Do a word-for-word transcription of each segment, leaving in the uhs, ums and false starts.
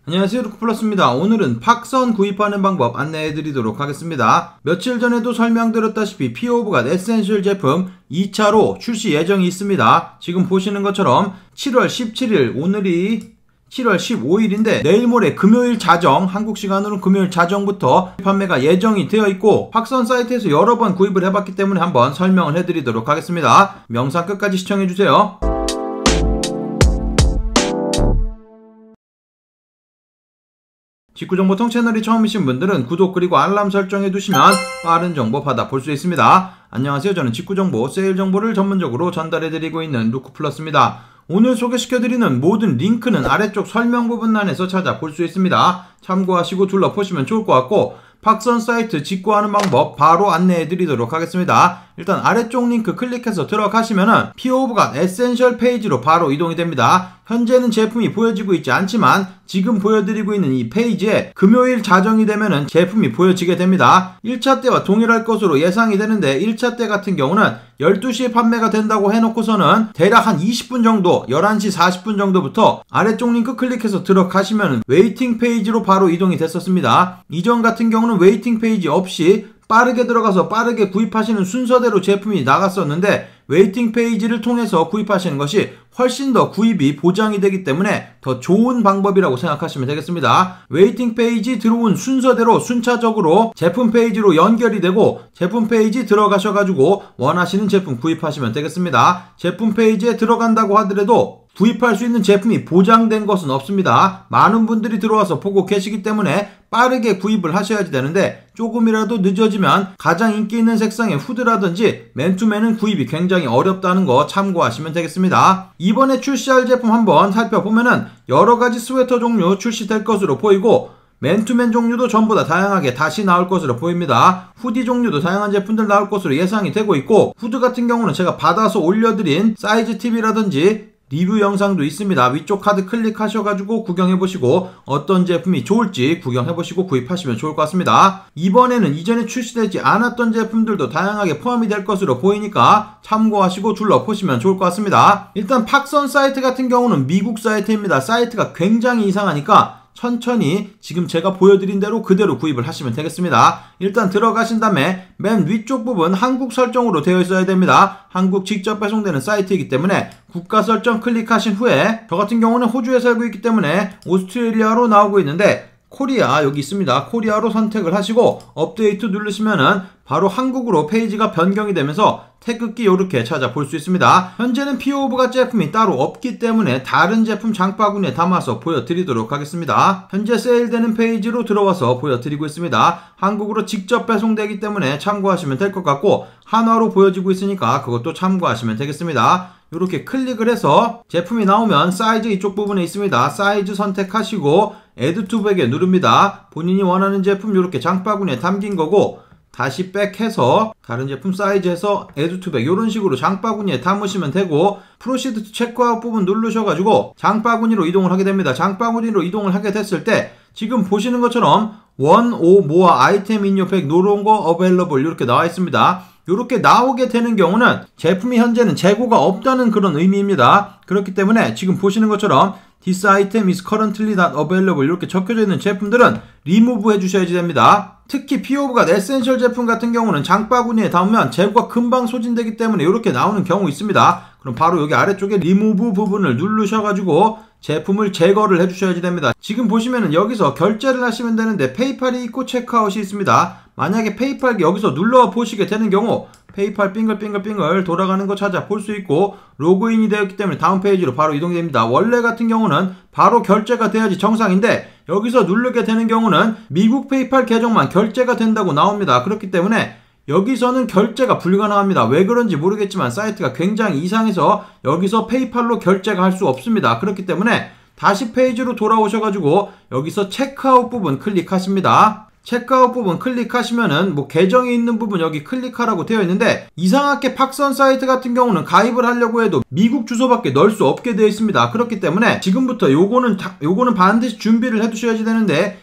안녕하세요, 루크플러스입니다. 오늘은 팍선 구입하는 방법 안내해드리도록 하겠습니다. 며칠 전에도 설명드렸다시피 피 오브 갓 에센셜 제품 이 차로 출시 예정이 있습니다. 지금 보시는 것처럼 칠월 십칠일, 오늘이 칠월 십오일인데 내일 모레 금요일 자정, 한국 시간으로 금요일 자정부터 판매가 예정이 되어 있고 팍선 사이트에서 여러 번 구입을 해봤기 때문에 한번 설명을 해드리도록 하겠습니다. 영상 끝까지 시청해주세요. 직구정보통 채널이 처음이신 분들은 구독 그리고 알람 설정해두시면 빠른 정보 받아볼 수 있습니다. 안녕하세요. 저는 직구정보, 세일 정보를 전문적으로 전달해드리고 있는 루크플러스입니다. 오늘 소개시켜드리는 모든 링크는 아래쪽 설명 부분란에서 찾아볼 수 있습니다. 참고하시고 둘러보시면 좋을 것 같고 팍선 사이트 직구하는 방법 바로 안내해드리도록 하겠습니다. 일단 아래쪽 링크 클릭해서 들어가시면은 피 오브 갓 에센셜 페이지로 바로 이동이 됩니다. 현재는 제품이 보여지고 있지 않지만 지금 보여드리고 있는 이 페이지에 금요일 자정이 되면은 제품이 보여지게 됩니다. 일 차 때와 동일할 것으로 예상이 되는데 일 차 때 같은 경우는 열두 시에 판매가 된다고 해놓고서는 대략 한 이십 분 정도, 열한 시 사십 분 정도부터 아래쪽 링크 클릭해서 들어가시면은 웨이팅 페이지로 바로 이동이 됐었습니다. 이전 같은 경우는 웨이팅 페이지 없이 빠르게 들어가서 빠르게 구입하시는 순서대로 제품이 나갔었는데 웨이팅 페이지를 통해서 구입하시는 것이 훨씬 더 구입이 보장이 되기 때문에 더 좋은 방법이라고 생각하시면 되겠습니다. 웨이팅 페이지 들어온 순서대로 순차적으로 제품 페이지로 연결이 되고 제품 페이지 들어가셔가지고 원하시는 제품 구입하시면 되겠습니다. 제품 페이지에 들어간다고 하더라도 구입할 수 있는 제품이 보장된 것은 없습니다. 많은 분들이 들어와서 보고 계시기 때문에 빠르게 구입을 하셔야지 되는데 조금이라도 늦어지면 가장 인기 있는 색상의 후드라든지 맨투맨은 구입이 굉장히 어렵다는 거 참고하시면 되겠습니다. 이번에 출시할 제품 한번 살펴보면은 여러가지 스웨터 종류 출시될 것으로 보이고 맨투맨 종류도 전부 다 다양하게 다시 나올 것으로 보입니다. 후디 종류도 다양한 제품들 나올 것으로 예상이 되고 있고 후드 같은 경우는 제가 받아서 올려드린 사이즈 팁이라든지 리뷰 영상도 있습니다. 위쪽 카드 클릭하셔가지고 구경해보시고 어떤 제품이 좋을지 구경해보시고 구입하시면 좋을 것 같습니다. 이번에는 이전에 출시되지 않았던 제품들도 다양하게 포함이 될 것으로 보이니까 참고하시고 둘러보시면 좋을 것 같습니다. 일단 팍선 사이트 같은 경우는 미국 사이트입니다. 사이트가 굉장히 이상하니까 천천히 지금 제가 보여드린 대로 그대로 구입을 하시면 되겠습니다. 일단 들어가신 다음에 맨 위쪽 부분 한국 설정으로 되어 있어야 됩니다. 한국 직접 배송되는 사이트이기 때문에 국가 설정 클릭하신 후에 저 같은 경우는 호주에 살고 있기 때문에 오스트레일리아로 나오고 있는데 코리아 여기 있습니다. 코리아로 선택을 하시고 업데이트 누르시면은 바로 한국으로 페이지가 변경이 되면서 태극기 이렇게 찾아볼 수 있습니다. 현재는 피 오브 갓 제품이 따로 없기 때문에 다른 제품 장바구니에 담아서 보여드리도록 하겠습니다. 현재 세일되는 페이지로 들어와서 보여드리고 있습니다. 한국으로 직접 배송되기 때문에 참고하시면 될 것 같고 한화로 보여지고 있으니까 그것도 참고하시면 되겠습니다. 이렇게 클릭을 해서 제품이 나오면 사이즈 이쪽 부분에 있습니다. 사이즈 선택하시고 Add to Bag에 누릅니다. 본인이 원하는 제품 이렇게 장바구니에 담긴 거고 다시 백해서 다른 제품 사이즈에서 Add to Bag 이런 식으로 장바구니에 담으시면 되고 Proceed to Checkout 부분 누르셔가지고 장바구니로 이동을 하게 됩니다. 장바구니로 이동을 하게 됐을 때 지금 보시는 것처럼 원, 오, 모아, 아이템 인 요 백, 노롱거, 어베일러블 이렇게 나와 있습니다. 이렇게 나오게 되는 경우는 제품이 현재는 재고가 없다는 그런 의미입니다. 그렇기 때문에 지금 보시는 것처럼 This item is currently not available 이렇게 적혀져 있는 제품들은 리무브 해주셔야지 됩니다. 특히 피 오브 갓 에센셜 제품 같은 경우는 장바구니에 담으면 재고가 금방 소진되기 때문에 이렇게 나오는 경우 있습니다. 그럼 바로 여기 아래쪽에 리무브 부분을 누르셔가지고 제품을 제거를 해주셔야지 됩니다. 지금 보시면은 여기서 결제를 하시면 되는데 페이팔이 있고 체크아웃이 있습니다. 만약에 페이팔 여기서 눌러보시게 되는 경우 페이팔 빙글빙글빙글 돌아가는 거 찾아볼 수 있고 로그인이 되었기 때문에 다음 페이지로 바로 이동이 됩니다. 원래 같은 경우는 바로 결제가 돼야지 정상인데 여기서 누르게 되는 경우는 미국 페이팔 계정만 결제가 된다고 나옵니다. 그렇기 때문에 여기서는 결제가 불가능합니다. 왜 그런지 모르겠지만 사이트가 굉장히 이상해서 여기서 페이팔로 결제가 할 수 없습니다. 그렇기 때문에 다시 페이지로 돌아오셔가지고 여기서 체크아웃 부분 클릭하십니다. 체크아웃 부분 클릭하시면은 뭐 계정이 있는 부분 여기 클릭하라고 되어 있는데 이상하게 팍선 사이트 같은 경우는 가입을 하려고 해도 미국 주소밖에 넣을 수 없게 되어 있습니다. 그렇기 때문에 지금부터 요거는 요거는 반드시 준비를 해 두셔야지 되는데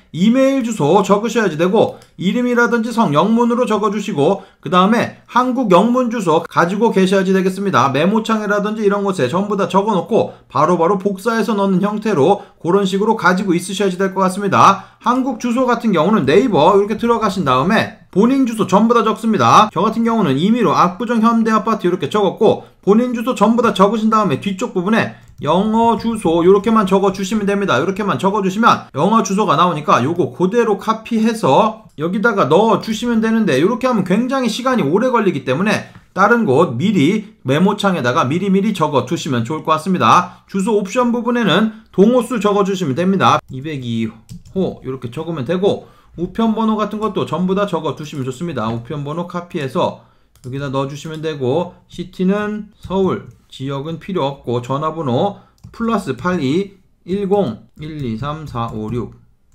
이메일 주소 적으셔야지 되고 이름이라든지 성 영문으로 적어주시고 그 다음에 한국 영문 주소 가지고 계셔야지 되겠습니다. 메모창이라든지 이런 곳에 전부 다 적어놓고 바로바로 복사해서 넣는 형태로 그런 식으로 가지고 있으셔야지 될 것 같습니다. 한국 주소 같은 경우는 네이버 이렇게 들어가신 다음에 본인 주소 전부 다 적습니다. 저 같은 경우는 임의로 압구정 현대아파트 이렇게 적었고 본인 주소 전부 다 적으신 다음에 뒤쪽 부분에 영어 주소 이렇게만 적어주시면 됩니다. 이렇게만 적어주시면 영어 주소가 나오니까 요거 그대로 카피해서 여기다가 넣어주시면 되는데 이렇게 하면 굉장히 시간이 오래 걸리기 때문에 다른 곳 미리 메모창에다가 미리미리 적어두시면 좋을 것 같습니다. 주소 옵션 부분에는 동호수 적어주시면 됩니다. 이백이 호 이렇게 적으면 되고 우편번호 같은 것도 전부 다 적어두시면 좋습니다. 우편번호 카피해서 여기다 넣어주시면 되고 시티는 서울, 지역은 필요 없고 전화번호 플러스 팔이 일공 일이삼사오육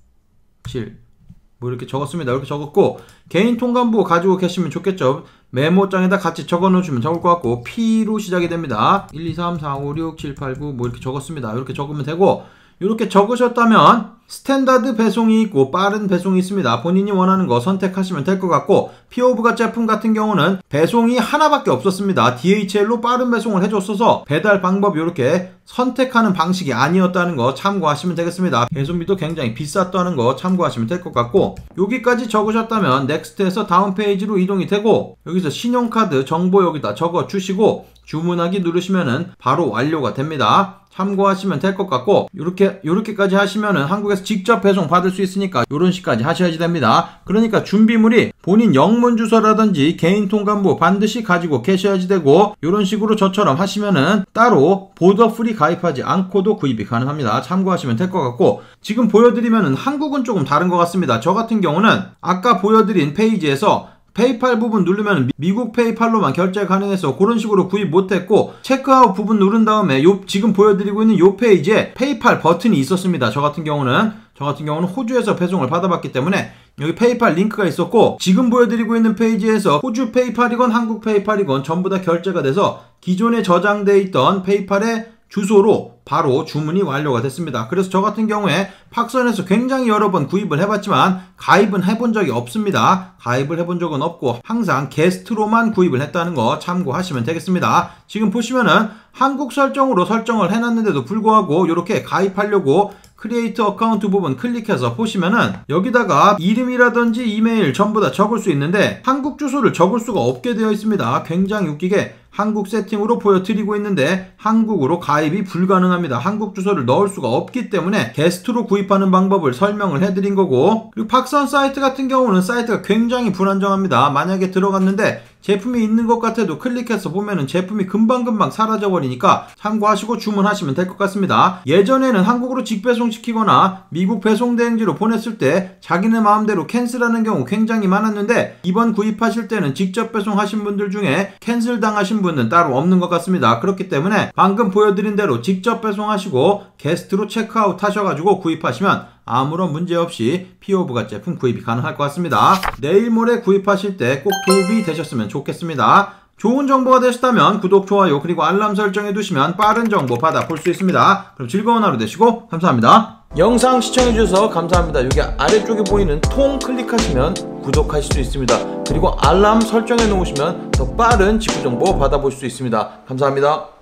칠 뭐 이렇게 적었습니다. 이렇게 적었고 개인 통관부 가지고 계시면 좋겠죠. 메모장에다 같이 적어 놓으시면 좋을 것 같고 P로 시작이 됩니다. 일이삼사오육 칠팔구 뭐 이렇게 적었습니다. 이렇게 적으면 되고 이렇게 적으셨다면 스탠다드 배송이 있고 빠른 배송이 있습니다. 본인이 원하는 거 선택하시면 될 것 같고 피오브가 제품 같은 경우는 배송이 하나밖에 없었습니다. 디에이치엘로 빠른 배송을 해줬어서 배달 방법 이렇게 선택하는 방식이 아니었다는 거 참고하시면 되겠습니다. 배송비도 굉장히 비쌌다는 거 참고하시면 될 것 같고 여기까지 적으셨다면 넥스트에서 다음 페이지로 이동이 되고 여기서 신용카드 정보 여기다 적어주시고 주문하기 누르시면은 바로 완료가 됩니다. 참고하시면 될 것 같고 요렇게 요렇게까지 하시면은 한국에서 직접 배송 받을 수 있으니까 요런 식까지 하셔야지 됩니다. 그러니까 준비물이 본인 영문 주소라든지 개인 통관부 반드시 가지고 계셔야지 되고 요런 식으로 저처럼 하시면은 따로 보더 프리 가입하지 않고도 구입이 가능합니다. 참고하시면 될 것 같고 지금 보여드리면은 한국은 조금 다른 것 같습니다. 저 같은 경우는 아까 보여드린 페이지에서 페이팔 부분 누르면 미국 페이팔로만 결제 가능해서 그런 식으로 구입 못했고 체크아웃 부분 누른 다음에 요 지금 보여드리고 있는 요 페이지에 페이팔 버튼이 있었습니다. 저 같은 경우는 저 같은 경우는 호주에서 배송을 받아봤기 때문에 여기 페이팔 링크가 있었고 지금 보여드리고 있는 페이지에서 호주 페이팔이건 한국 페이팔이건 전부 다 결제가 돼서 기존에 저장돼 있던 페이팔의 주소로 바로 주문이 완료가 됐습니다. 그래서 저 같은 경우에 팍선에서 굉장히 여러 번 구입을 해봤지만 가입은 해본 적이 없습니다. 가입을 해본 적은 없고 항상 게스트로만 구입을 했다는 거 참고하시면 되겠습니다. 지금 보시면은 한국 설정으로 설정을 해놨는데도 불구하고 이렇게 가입하려고 크리에이트 어카운트 부분 클릭해서 보시면은 여기다가 이름이라든지 이메일 전부 다 적을 수 있는데 한국 주소를 적을 수가 없게 되어 있습니다. 굉장히 웃기게 한국 세팅으로 보여드리고 있는데 한국으로 가입이 불가능합니다. 한국 주소를 넣을 수가 없기 때문에 게스트로 구입하는 방법을 설명을 해드린 거고 그리고 팍선 사이트 같은 경우는 사이트가 굉장히 불안정합니다. 만약에 들어갔는데 제품이 있는 것 같아도 클릭해서 보면은 제품이 금방금방 사라져 버리니까 참고하시고 주문하시면 될 것 같습니다. 예전에는 한국으로 직배송 시키거나 미국 배송 대행지로 보냈을 때 자기네 마음대로 캔슬하는 경우 굉장히 많았는데 이번 구입하실 때는 직접 배송하신 분들 중에 캔슬 당하신 분은 따로 없는 것 같습니다. 그렇기 때문에 방금 보여드린 대로 직접 배송하시고 게스트로 체크아웃 하셔가지고 구입하시면 아무런 문제 없이 피오브가 제품 구입이 가능할 것 같습니다. 내일 모레 구입하실 때 꼭 도움이 되셨으면 좋겠습니다. 좋은 정보가 되셨다면 구독, 좋아요 그리고 알람 설정해 두시면 빠른 정보 받아볼 수 있습니다. 그럼 즐거운 하루 되시고 감사합니다. 영상 시청해주셔서 감사합니다. 여기 아래쪽에 보이는 통 클릭하시면 구독하실 수 있습니다. 그리고 알람 설정해 놓으시면 더 빠른 직구 정보 받아볼 수 있습니다. 감사합니다.